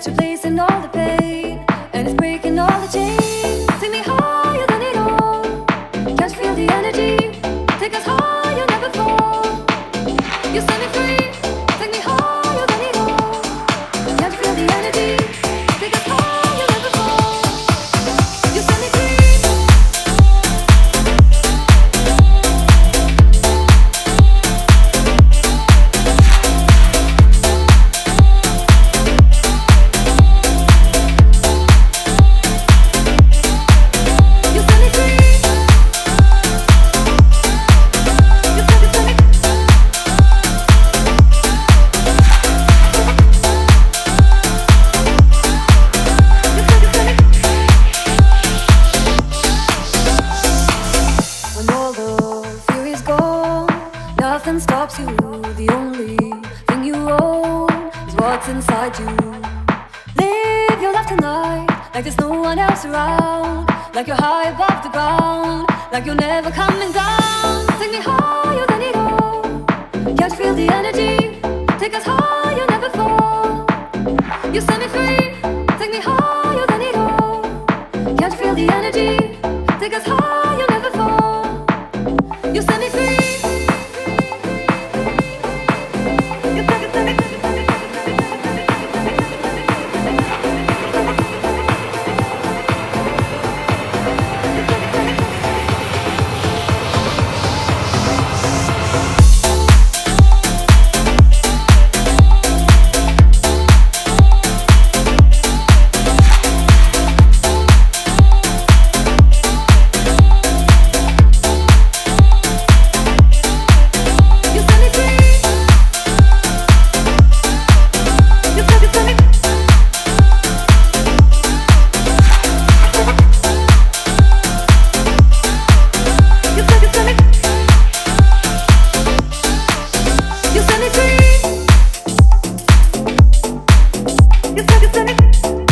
it's replacing all the pain, and it's breaking all the chains. Take me higher than it all. Can't you feel the energy? Take us higher, never fall. You set me free. Take me higher than it all. Can't you feel the energy? Take us higher, never fall. You set me free. Nothing stops you. The only thing you own is what's inside you. Live your life tonight like there's no one else around, like you're high above the ground, like you're never coming down. Take me higher than it all. Can't you feel the energy? Take us higher, never fall. You set me free. Take me higher than it all. Can't you feel the energy? Take us higher, never fall. You set me free. You set me free.